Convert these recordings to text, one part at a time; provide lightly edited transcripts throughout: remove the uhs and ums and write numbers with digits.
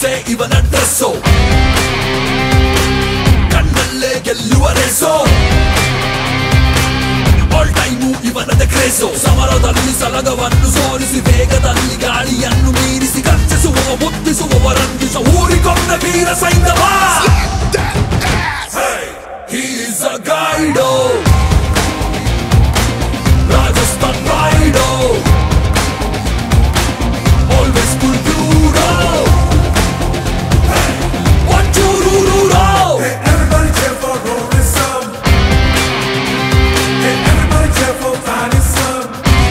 ಮಿಂಚೆ ಇವನ ಡ್ರೆಸ್ಸು ಕಣ್ಣಲ್ಲೇ ಗೆಲ್ಲುವ ರೇಸೋ ಆಲ್ ಟೈಮು ಇವನದ ಕ್ರೇಸೋ ಸಮರದಲ್ಲಿ ಸಲಗವನ್ನು ಸೋರಿಸಿ ವೇಗದಲ್ಲಿ ಗಾಳಿಯನ್ನು ಮೀರಿಸಿ ಗರ್ಜಿಸುವ ಮುತ್ತಿಸುವ ರಂಜಿಸ ಊರಿಕೊಂಡ ವೀರ ಸೈಂಧವ He is a guido Rajasthan Rido Always full duro One two ruro Hey everybody cheer for Rorism Hey everybody cheer for Vanism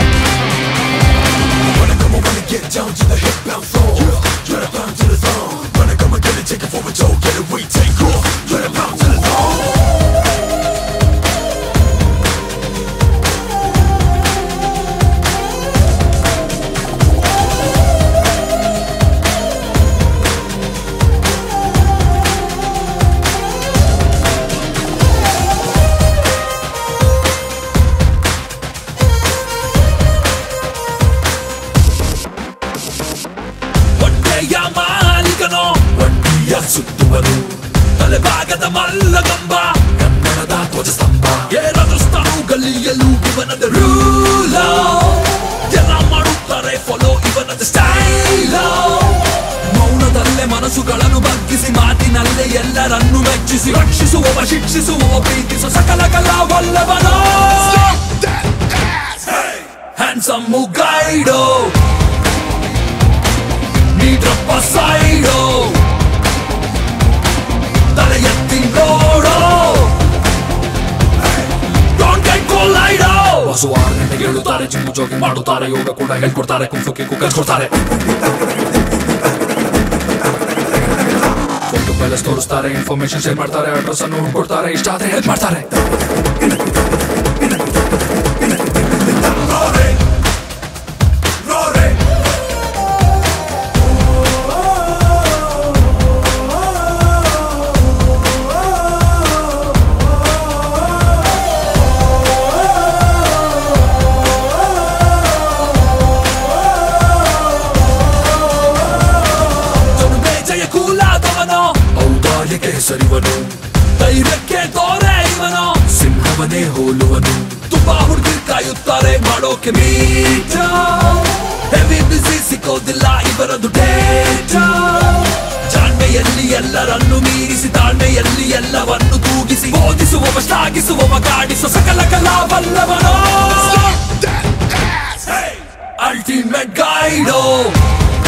Wanna come on, wanna get down to the hip bound floor Try to pound to the throne Wanna come and get it, take it for a toll Get it, we take off Try to pound to the throne ಮಾಲಿಕನೋ ಬಂಡಿಯ ಸುತ್ತುವನು ತಲೆಭಾಗದ ಮಲ್ಲಗಂಬ ಕನ್ನಡದ ಧ್ವಜಸ್ತಂಭ ಏರದಸ್ತನು ಗಲ್ಲಿಯಲ್ಲೂ ಇವನದ ರೂಲ ಎಲ್ಲ ಮಾಡುತ್ತಾರೆ follow ಇವನದ ಸ್ಟೈಲ ಮೌನದಲ್ಲೇ ಮನಸ್ಸುಗಳನ್ನು ಬಗ್ಗಿಸಿ ಮಾತಿನಲ್ಲೇ ಎಲ್ಲರನ್ನು ಮೆಚ್ಚಿಸಿ ರಕ್ಷಿಸುವವ ಶಿಕ್ಷಿಸುವವ ಪ್ರೀತಿಸುವ ಸಕಲ ಕಲಾವಲ್ಲವನೋ handsome Guido ನೀಡ್ರಪ್ಪ ಸೈಡೋ ತಲೆ ಎತ್ತಿ ನೋಡೋ ಡೋಂಟ್ ಗೆಟ್ ಕೊಲೈಡೋ ಬಸ್ಸು 6 ಗಂಟೆಗೆ ಹೇಳುತ್ತಾರೆ ಜಿಮ್ಮು ಜೋಗಿ ಮಾಡುತ್ತಾರೆ ಯೋಗ ಕೂಡ ಹೇಳ್ಕೊಡ್ತಾರೆ ಕುಂಫುಕ್ಕೆ ಕಲಿಸ್ಕೊಡ್ತಾರೆ ಫೋಟೋ ಪ್ಯಾಲೇಸ್ ತೋರಿಸ್ತಾರೆ ಇನ್ಫಾರ್ಮೇಶನ್ ಶೇರ್ ಮಾಡ್ತಾರೆ ಅಡ್ರೆಸ್ ಅನ್ನು ಕೊಡ್ತಾರೆ ಇಷ್ಟ ಆದ್ರೆ ಹೆಲ್ಪ್ ಮಾಡ್ತಾರೆ ಔದಾರ್ಯಕ್ಕೆ ಸರಿವನು ಧೈರ್ಯಕ್ಕೆ ತೋರೆ ಇವನು ಸಿಂಹವನೇ ಹೋಲುವನು ತುಂಬಾ ಹುಡುಗಿ ಕಾಯುತ್ತಾರೆ ಮಾಡೋಕೆ ಮೀಟ ಹೆವಿ ಬಿಸಿ ಸಿಕ್ಕೋದಿಲ್ಲ ಇವರದು ಡೇಟ ಜಾಣ್ಮೆಯಲ್ಲಿ ಎಲ್ಲರನ್ನು ಮೀರಿಸಿ ತಾಳ್ಮೆಯಲ್ಲಿ ಎಲ್ಲವನ್ನು ತೂಗಿಸಿ ಬೋಧಿಸುವವ ಶ್ಲಾಘಿಸುವವ ಗಾಡಿಸುವ ಸಕಲ ಕಲಾವಲ್ಲವನೋ ಅಲ್ಟಿಮೇಟ್ ಗೈಡೋ